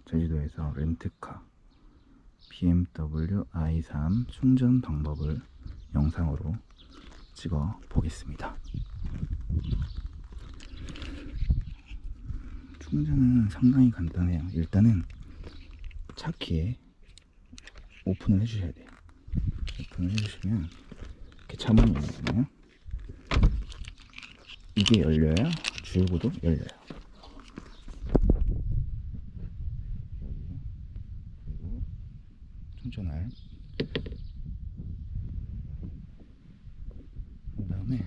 제주도에서 렌트카 BMW i3 충전 방법을 영상으로 찍어 보겠습니다. 충전은 상당히 간단해요. 일단은 차 키에 오픈을 해주셔야 돼요. 오픈을 해주시면 이렇게 차문이 열리잖아요. 이게 열려야 주유구도 열려요. 그리고 충전할 그 다음에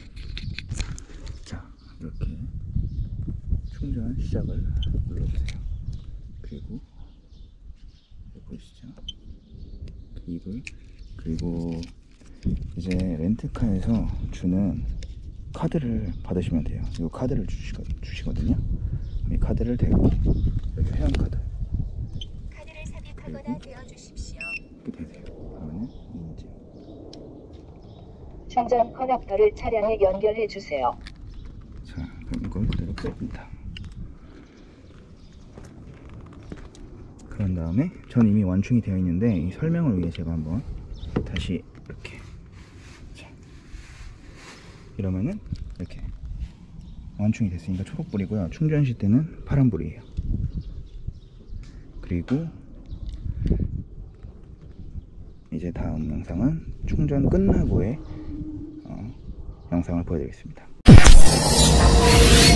자 이렇게 충전 시작을 눌러주세요. 그리고 보이시죠? 이불, 그리고 이제 렌트카에서 주는 카드를 받으시면 돼요. 이 카드를 주시거든요. 이 카드를 대고 여기 회원카드 카드를 삽입하거나 대어주십시오. 이렇게 되세요. 그러면은 인증. 충전 커넥터를 차량에 연결해 주세요. 자, 그럼 이건 그대로 뺍니다. 그런 다음에 전 이미 완충이 되어 있는데 이 설명을 위해 제가 한번 다시 이렇게 자, 이러면은 이렇게 완충이 됐으니까 초록불이고요. 충전실 때는 파란불이에요. 그리고 이제 다음 영상은 충전 끝나고의 영상을 보여드리겠습니다.